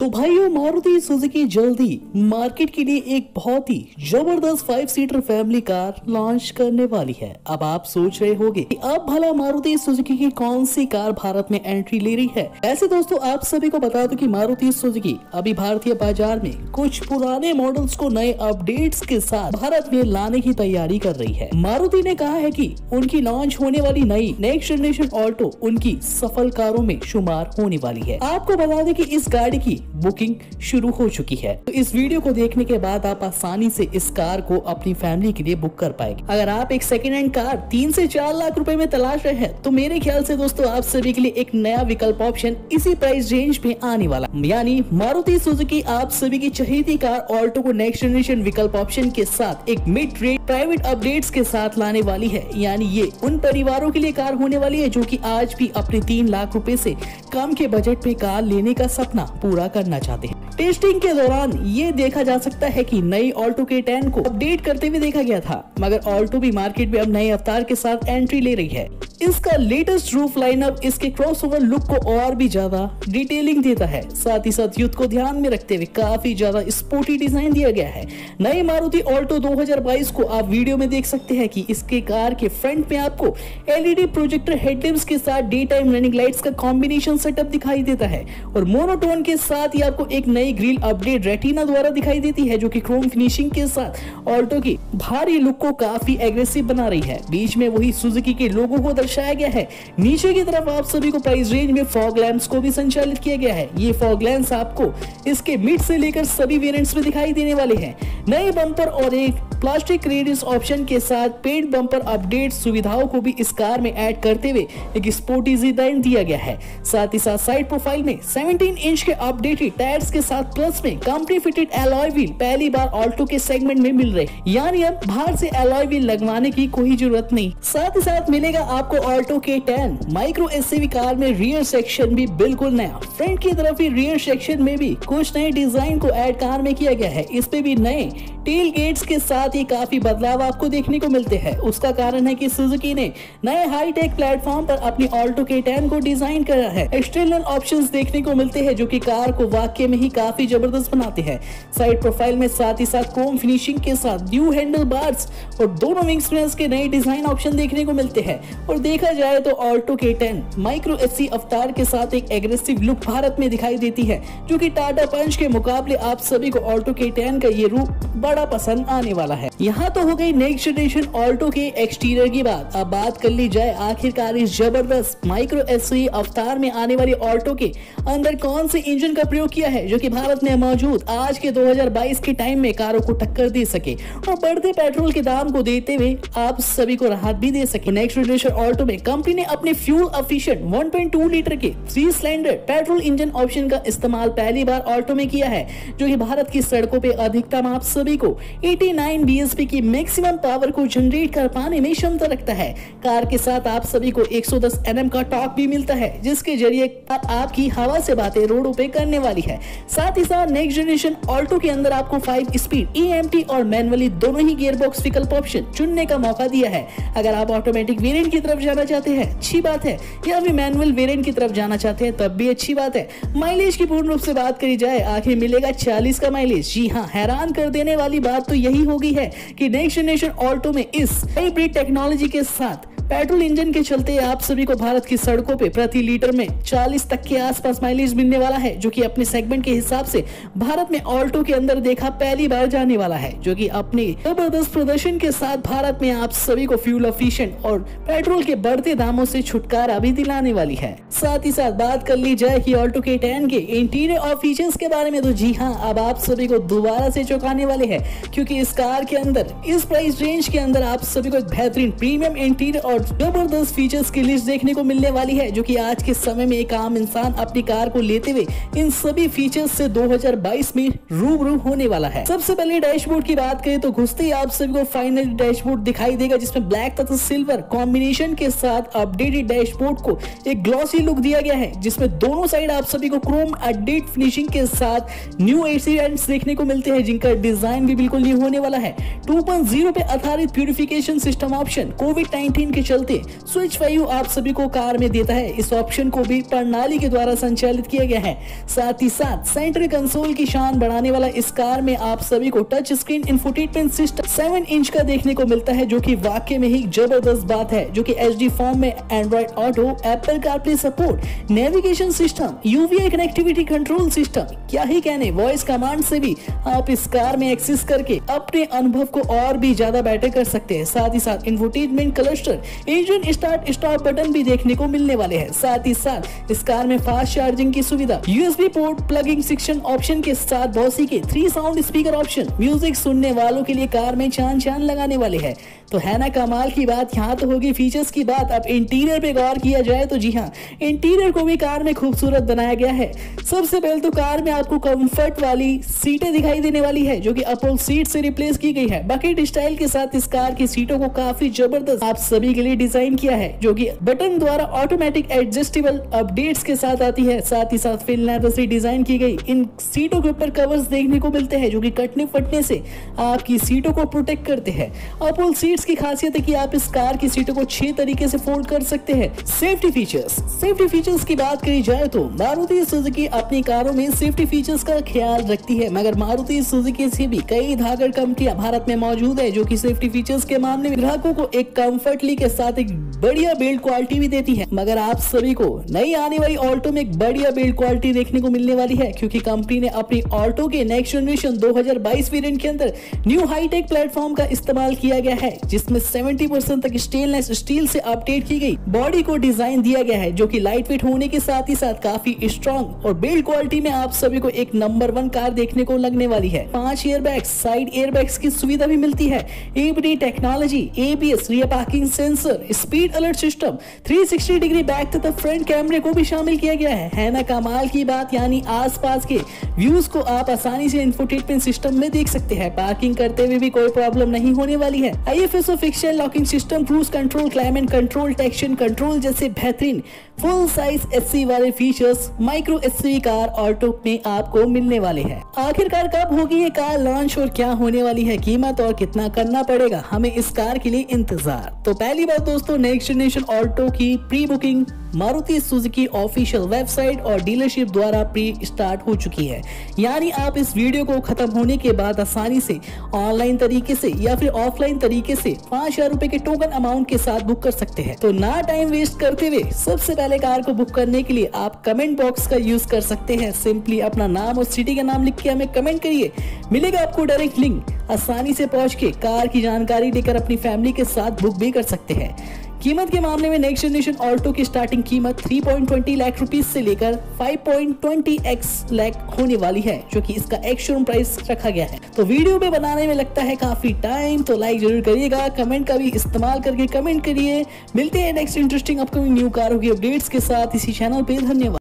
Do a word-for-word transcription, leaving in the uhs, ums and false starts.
तो भाइयों, मारुति सुजुकी जल्दी मार्केट के लिए एक बहुत ही जबरदस्त five seater family car launch करने वाली है। अब आप सोच रहे होंगे कि अब भला मारुति सुजुकी की कौन सी कार भारत में एंट्री ले रही है। ऐसे दोस्तों, आप सभी को बता दो कि मारुति सुजुकी अभी भारतीय बाजार में कुछ पुराने मॉडल्स को नए अपडेट्स के साथ भारत में लाने की तैयारी कर रही है। मारुति ने कहा है कि उनकी लॉन्च होने वाली नई नेक्स्ट जनरेशन ऑल्टो उनकी सफल कारों में शुमार होने वाली है। आपको बता दें कि इस गाड़ी की बुकिंग शुरू हो चुकी है, तो इस वीडियो को देखने के बाद आप आसानी से इस कार को अपनी फैमिली के लिए बुक कर पाएंगे। अगर आप एक सेकेंड हैंड कार तीन से चार लाख रुपए में तलाश रहे हैं, तो मेरे ख्याल से दोस्तों आप सभी के लिए एक नया विकल्प ऑप्शन इसी प्राइस रेंज में आने वाला, यानी मारुति सुजुकी आप सभी की चहेती कार ऑल्टो को नेक्स्ट जनरेशन विकल्प ऑप्शन के साथ एक मिड रेंज प्राइवेट अपडेट्स के साथ लाने वाली है। यानी ये उन परिवारों के लिए कार होने वाली है जो कि आज भी अपने तीन लाख रुपए से कम के बजट में कार लेने का सपना पूरा करना चाहते हैं। टेस्टिंग के दौरान ये देखा जा सकता है कि नई ऑल्टो के टेन को अपडेट करते हुए देखा गया था, मगर ऑल्टो भी मार्केट में अब नए अवतार के साथ एंट्री ले रही है। इसका लेटेस्ट रूफ लाइनअप इसके क्रॉसओवर लुक को और भी ज्यादा डिटेलिंग देता है। साथ ही साथ यूथ को ध्यान में रखते हुए काफी ज्यादा स्पोर्टी डिजाइन दिया गया है। नई मारुति ऑल्टो दो हज़ार बाईस को आप वीडियो में देख सकते हैं कि इसके कार के फ्रंट में आपको एलईडी प्रोजेक्टर हेडलैम्प्स के साथ डे टाइम रनिंग लाइट्स का कॉम्बिनेशन सेटअप दिखाई देता है और मोनोटोन के साथ ही आपको एक नई ग्रिल अपडेट रेटिना द्वारा दिखाई देती है, जो कि क्रोम फिनिशिंग के साथ ऑल्टो की भारी लुक को काफी एग्रेसिव बना रही है। बीच में वही सुजुकी के लोगो को दर्शाया गया है। नीचे की तरफ आप सभी को प्राइस रेंज में फॉग लैंप्स को भी संचालित किया गया है। ये फॉग लैंप्स आपको इसके मिड से लेकर सभी वेरिएंट्स में दिखाई देने वाले हैं। नए बम्पर और एक प्लास्टिक रेडियस ऑप्शन के साथ पेड बम्पर अपडेट सुविधाओं को भी इस कार में ऐड करते हुए एक स्पोर्टी डिजाइन दिया गया है। साथ ही साथ साइड प्रोफाइल में सत्रह इंच के अपडेटेड टायर्स के साथ प्लस में कंपनी फिटेड एलॉय व्हील पहली बार ऑल्टो के सेगमेंट में मिल रहे, यानी अब बाहर से एलॉय व्हील लगवाने की कोई जरूरत नहीं। साथ ही साथ मिलेगा आपको Alto K ten micro SUV car में रियर सेक्शन भी बिल्कुल नया। फ्रंट की तरफ ही रियर सेक्शन में भी कुछ नए डिजाइन को ऐड कार में किया गया है। इस पे भी नए टेल गेट्स के साथ ही काफी बदलाव आपको देखने को मिलते हैं। उसका कारण है कि सुजुकी ने नए हाई टेक प्लेटफॉर्म पर अपनी ऑल्टो के टेन को डिजाइन करा है। एक्सटर्नल ऑप्शंस देखने को मिलते हैं जो कि कार को वाकई में ही काफी जबरदस्त बनाते हैं। साइड प्रोफाइल में साथ ही साथ क्रोम फिनिशिंग के साथ ड्यू हैंडल बार्स और दोनों विंग स्पेयर्स के नए डिजाइन ऑप्शन देखने को मिलते हैं। और देखा जाए तो Alto K ten micro SC अवतार के साथ एक एग्रेसिव लुक भारत में दिखाई देती है, जो कि टाटा पंच के मुकाबले आप सभी को ऑल्टो के टेन का ये रूप बड़ा पसंद आने वाला है। यहाँ तो हो गई नेक्स्ट जनरेशन ऑल्टो के एक्सटीरियर की बात। अब बात कर ली जाए आखिरकार इस जबरदस्त माइक्रो एसयूवी अवतार में आने वाली ऑल्टो के अंदर कौन से इंजन का प्रयोग किया है, जो कि भारत में मौजूद आज के दो हज़ार बाईस के टाइम में कारों को टक्कर दे सके और बढ़ते पेट्रोल के दाम को देते हुए आप सभी को राहत भी दे सके। नेक्स्ट जनरेशन ऑल्टो में कंपनी ने अपने fuel efficient one point two litre के three cylinder petrol engine option का इस्तेमाल पहली बार ऑल्टो में किया है, जो कि भारत की सड़कों पे अधिकतम आप सभी को नवासी बीएचपी की मैक्सिमम पावर को जनरेट कर पाने में क्षमता रखता है। कार के साथ आप सभी को एक सौ दस एनएम का टॉर्क भी मिलता है, जिसके जरिए आपकी हवा से बातें रोडों पे करने वाली है। साथ ही साथ नेक्स्ट जनरेशन ऑल्टो के अंदर आपको फाइव स्पीड ईएमटी और मैनुअली दोनों ही गियर बॉक्स विकल्प ऑप्शन चुनने का मौका दिया है। अगर आप ऑटोमेटिक वेरिएंट की तरफ जाना चाहते हैं अच्छी बात है, या फिर मैनुअल वेरिएंट की तरफ जाना चाहते हैं तब भी अच्छी बात है। माइलेज की पूर्ण रूप से बात करी जाए, आखिर मिलेगा चालीस का माइलेज। जी हाँ, हैरान कर देने वाली बात तो यही होगी है कि नेक्स्ट जनरेशन ऑल्टो में इस हाइब्रिड टेक्नोलॉजी के साथ पेट्रोल इंजन के चलते आप सभी को भारत की सड़कों पे प्रति लीटर में चालीस तक के आसपास माइलेज मिलने वाला है, जो कि अपने सेगमेंट के हिसाब से भारत में ऑल्टो के अंदर देखा पहली बार जाने वाला है, जो कि अपने जबरदस्त प्रदर्शन के साथ भारत में आप सभी को फ्यूल एफिशिएंट और पेट्रोल के बढ़ते दामों से छुटकारा भी दिलाने वाली है। साथ ही साथ बात कर ली जाए कि ऑल्टो के टेन के इंटीरियर और फीचर्स के बारे में, तो जी हाँ, अब आप सभी को दोबारा से चौंकाने वाले हैं, क्योंकि इस कार के अंदर इस प्राइस रेंज के अंदर आप सभी को एक बेहतरीन प्रीमियम इंटीरियर और जबरदस्त फीचर्स की लिस्ट देखने को मिलने वाली है, जो कि आज के समय में एक आम इंसान अपनी कार को लेते हुए इन सभी फीचर्स से दो हज़ार बाईस में रूबरू होने वाला है। सबसे पहले डैशबोर्ड की बात करें तो घुसते ही आप सभी को फाइनल डैशबोर्ड दिखाई देगा, जिसमें ब्लैक तथा सिल्वर कॉम्बिनेशन के साथ अपडेटेड डैशबोर्ड को एक ग्लॉसी लुक दिया गया है, जिसमें दोनों साइड आप सभी को क्रोम अपडेट फिनिशिंग के साथ न्यू एसिडेंट्स देखने को मिलते हैं, जिनका डिजाइन भी बिल्कुल न्यू होने वाला है। टू पॉइंट ज़ीरो पे आधारित purification system option Covid nineteen के चलते स्विच फाइव आप सभी को कार में देता है। इस ऑप्शन को भी प्रणाली के द्वारा संचालित किया गया है। साथ ही साथ सेंटर कंसोल की शान बढ़ाने वाला इस कार में आप सभी को touch screen infotainment system seven inch का देखने को मिलता है, जो कि वाकई में ही जबरदस्त बात है, जो कि एच डी फॉर्म में Android auto, Apple CarPlay support, navigation system, UVI connectivity control system, क्या ही कहने, वॉइस कमांड से भी आप इस कार में एक्सेस करके अपने अनुभव को और भी ज्यादा बेटर कर सकते हैं। साथ ही साथ infotainment cluster, engine start stop button भी देखने को मिलने वाले हैं। साथ ही साथ इस कार में फास्ट चार्जिंग की सुविधा, USB port plugging section option के साथ बॉसी के three sound speaker option music सुनने वालों के लिए कार में चांद चांद लगाने वाले हैं। तो है ना कमाल की बात। यहाँ तो होगी फीचर्स की बात। अब इंटीरियर पे गौर किया जाए तो जी हाँ, इंटीरियर को भी कार में खूबसूरत बनाया गया है। सबसे पहले तो कार में आपको कंफर्ट वाली सीटें दिखाई देने वाली है, जो कि अपोल सीट से रिप्लेस की गई है। बकेट स्टाइल के साथ इस कार की सीटों को काफी जबरदस्त आप सभी के लिए डिजाइन किया है, जो कि बटन द्वारा ऑटोमेटिक एडजस्टेबल अपडेट्स के साथ आती है। साथ ही साथ फिल लेदर से डिजाइन की गई इन सीटों के ऊपर कवर्स देखने को मिलते हैं, जो कि कटने फटने से आपकी सीटों को प्रोटेक्ट करते हैं। अपोल सीट्स की खासियत है कि आप इस कार की सीटों को छह तरीके से फोल्ड कर सकते हैं। सेफ्टी फीचर्स सेफ्टी फीचर्स की बात करी जाए तो मारुति सुजुकी अपनी कारों में सेफ्टी फीचर्स का ख्याल रखती है, मगर मारुति सुजुकी से भी कई धागड़ कंपनियां भारत में मौजूद है, जो कि सेफ्टी फीचर्स के मामले में ग्राहकों को एक कंफर्टली के साथ एक बढ़िया बिल्ड क्वालिटी भी देती है। मगर आप सभी को नई आने वाली ऑल्टो में एक बढ़िया बिल्ड क्वालिटी देखने को मिलने वाली है, क्योंकि कंपनी ने अपनी ऑल्टो के नेक्स्ट जनरेशन दो हज़ार बाईस वेरिएंट के अंदर न्यू हाईटेक प्लेटफॉर्म का इस्तेमाल किया गया है, जिसमें सत्तर परसेंट तक स्टेनलेस स्टील से अपडेट की गई बॉडी को डिजाइन दिया गया है, जो कि लाइट वेट होने के साथ ही साथ काफी स्ट्रॉन्ग और बिल्ड क्वालिटी में आप सभी को एक नंबर वन कार देखने को लगने वाली है। पांच एयरबैग्स, साइड एयरबैग्स की सुविधा भी मिलती है, ABD technology, ABS, rear parking sensor, speed alert system, तीन सौ साठ डिग्री बैक तथा फ्रंट कैमरे को भी शामिल किया गया है। है ना कमाल की बात। यानी आसपास के व्यूज को आप आसानी से इंफोटेनमेंट सिस्टम में देख सकते हैं। पार्किंग करते हुए भी कोई प्रॉब्लम नहीं होने वाली है। IFSO fiction locking system, cruise control, climate control, traction control जैसे बेहतरीन फुल साइज एससी वाले features micro SUV car Alto में आपको मिलने वाले हैं। आखिरकार कब होगी ये कार लॉन्च और क्या होने वाली है कीमत और कितना करना पड़ेगा हमें इस कार के लिए इंतजार। तो पहली बात दोस्तों, नेक्स्ट जनरेशन ऑल्टो की pre booking Maruti Suzuki official website और डीलरशिप द्वारा प्री स्टार्ट हो चुकी है। यानी आप इस वीडियो को खत्म होने के बाद आसानी से ऑनलाइन तरीके से या फिर ऑफलाइन तरीके से पांच हजार रुपए के टोकन अमाउंट के साथ बुक कर सकते हैं। तो ना टाइम वेस्ट करते हुए सबसे पहले कार को बुक करने के लिए आप कमेंट बॉक्स का यूज कर सकते हैं। सिंपली अपना नाम और सिटी का नाम लिख के हमें कमेंट करिए, मिलेगा आपको डायरेक्ट लिंक। आसानी से पहुंच के कार की जानकारी लेकर अपनी फैमिली के साथ बुक भी कर सकते हैं। कीमत के मामले में नेक्स्ट जनरेशन ऑल्टो की स्टार्टिंग कीमत तीन पॉइंट दो शून्य लाख रुपीस से लेकर पाँच पॉइंट दो शून्य एक्स लाख होने वाली है, जो कि इसका एक्स शोरूम प्राइस रखा गया है। तो वीडियो में बनाने में लगता है काफी टाइम, तो लाइक जरूर करिएगा, कमेंट का भी इस्तेमाल करके कमेंट करिए। मिलते हैं नेक्स्ट इंटरेस्टिंग अपकमिंग न्यू कारों की अपडेट्स के साथ इसी चैनल पे। धन्यवाद।